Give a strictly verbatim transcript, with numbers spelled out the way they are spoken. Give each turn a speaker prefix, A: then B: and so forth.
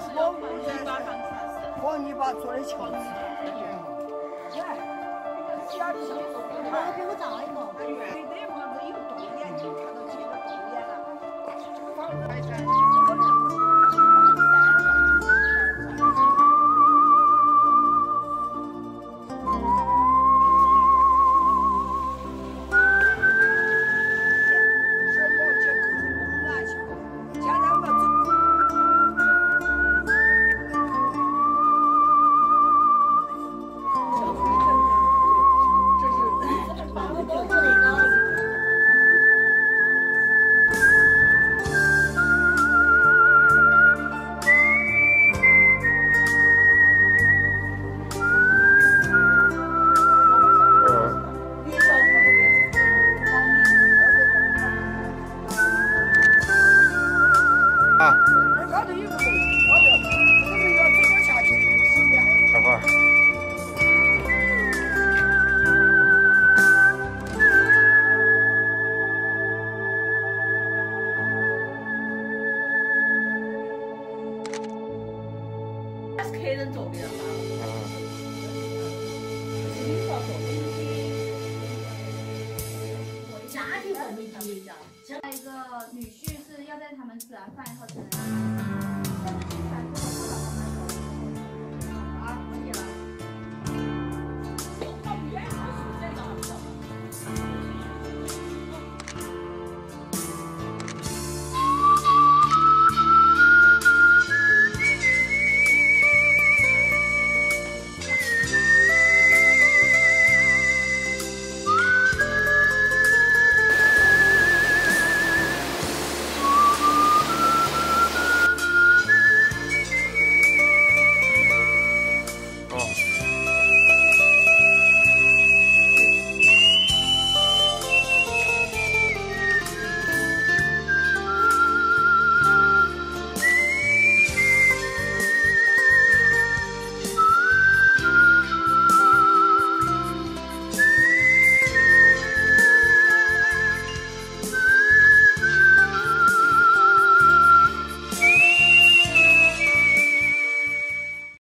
A: 是用黄泥巴当船身，
B: 黄泥巴做的桥子。
C: 来，这个小鸡，我给我照一个。对对，房子有洞眼，你看到几个洞眼了？房子还在。
A: 客人做的了嘛。
D: 家庭氛围比较。下一个女婿是要在他们吃完饭以后才能。